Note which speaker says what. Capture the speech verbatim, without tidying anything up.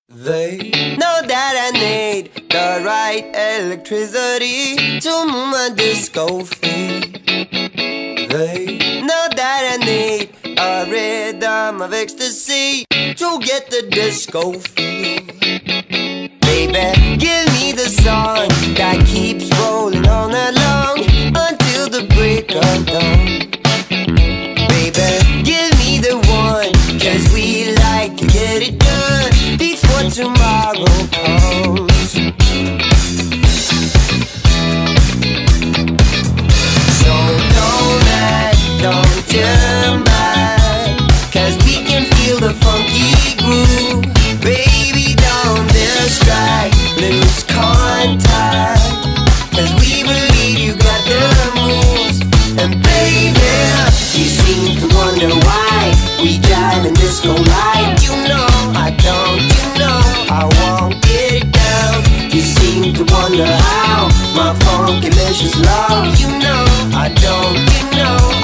Speaker 1: They know that I need the right electricity to move my disco feet. They know that I need a rhythm of ecstasy to get the disco feel. Baby, give me the song that keeps rolling all night long until the break of dawn. Baby, give me the one, 'cause we like to get it done before tomorrow comes. So don't act, don't turn back, 'cause we can feel the funky groove. Baby, don't distract, lose contact, 'cause we believe you got the moves. And baby, you seem to wonder why we dive in disco light. You know I don't, you know I won't get it down. You seem to wonder how my funky delicious love. You know I don't, you know